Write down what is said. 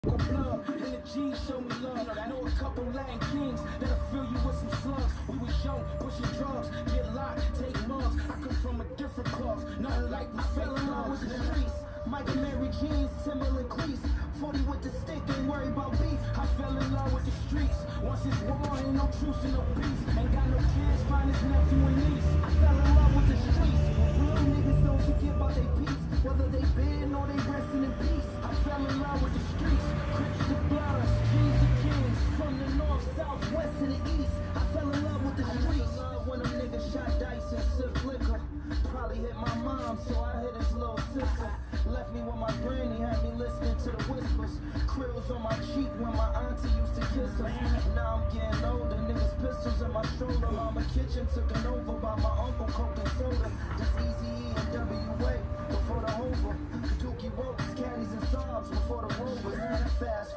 Blood and the G's show me love. I know a couple Latin kings that'll fill you with some slugs. We was young, pushing drugs, get locked, take mugs. I come from a different cloth, nothing like we fell in love with the streets. Michael Mary jeans, Timberland cleats, 40 with the stick, ain't worried about beef. I fell in love with the streets. Once it's war, ain't no truce and no peace. Ain't got no kids, find his nephew and niece. I fell in love with the streets. Real niggas don't forget about their peace, whether they been or they resting in peace. I fell in love with the streets. Crips the bloods, G's the kings, from the north, south, west to the east. I fell in love with the streets. When them niggas shot dice and sipped liquor, probably hit my mom, so I hit his little sister. Left me with my granny, had me listening to the whispers. Krills on my cheek when my auntie used to kiss her. Now I'm getting older, niggas pistols in my shoulder. Mama kitchen taken over by my uncle, Coke and soda. Just Eazy-E and WA before the Hoover. Dookie ropes, caddies and sobs before the Rovers. Fast